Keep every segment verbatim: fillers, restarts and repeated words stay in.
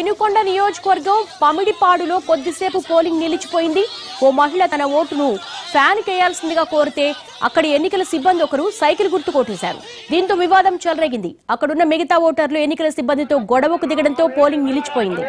వినుకొండ నియోజకవర్గం పమిడిపాడులో కొద్దిసేపు పోలింగ్ నిలిచిపోయింది. ఓ మహిళ తన ఓటును ఫ్యాన్ కేయాల్సిందిగా కోరితే అక్కడి ఎన్నికల సిబ్బంది ఒకరు సైకిల్ గుర్తు కొట్టేశారు. దీంతో వివాదం చెలరేగింది. అక్కడున్న మిగతా ఓటర్లు ఎన్నికల సిబ్బందితో గొడవకు దిగడంతో పోలింగ్ నిలిచిపోయింది.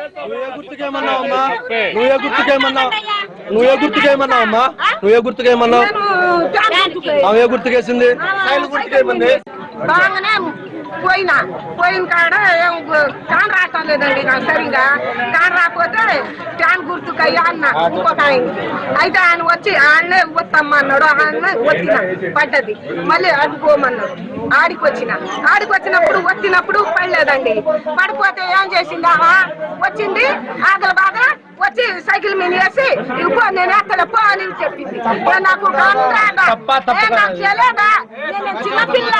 పోయినా పోయిన కాడ కాన్ రావటం లేదండి నాకు సరిగా. కాన్ రాకపోతే ఫ్యాన్ గుర్తుకయ్యా అన్న ఇంకొక ఆయన. అయితే ఆయన వచ్చి ఆయనే వస్తామన్నాడు. ఆయన వచ్చిన పడ్డది. మళ్ళీ అడ్డుకోమన్నాడు. ఆడికి వచ్చిన ఆడికి వచ్చినప్పుడు వచ్చినప్పుడు పడలేదండి. పడిపోతే ఏం చేసింది? వచ్చింది ఆగల బాగా వచ్చి సైకిల్ మీద వేసి ఇవ్వ నేను ఎక్కడ పో అని చెప్పింది. నాకు తెలియదా? నేను చిన్నపిల్ల.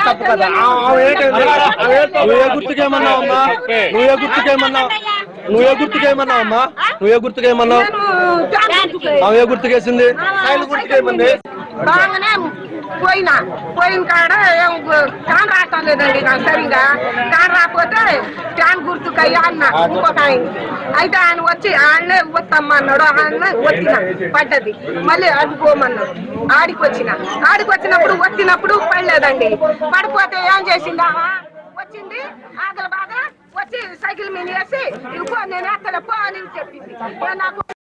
నువ్వే గుర్తుకేమన్నావమ్మా? నువ్వే గుర్తుకేమన్నావు? నువ్వే గుర్తుకేమన్నావమ్మా? నువ్వే గుర్తుకేమన్నావు? అవే గుర్తుకేసింది. గుర్తుకేమంది బాగానే పోయినా పోయిన కాడ కాన్ రావటం లేదండి నాకు సరిగా. కాన్ రాకపోతే ఫ్యాన్ గుర్తుకయ్యా అన్న ఇంకొక ఆయన. అయితే ఆయన వచ్చి ఆయనే వస్తామన్నాడు. ఆయన వచ్చిన పడ్డది. మళ్ళీ అడ్డుకోమన్నాడు. ఆడికి వచ్చిన ఆడికి వచ్చినప్పుడు వచ్చినప్పుడు పడలేదండి. పడిపోతే ఏం చేసింది? వచ్చింది ఆగల బాగా వచ్చి సైకిల్ మీద వేసి ఇవ్వ నేను ఎక్కడ పో అని చెప్పింది. నాకు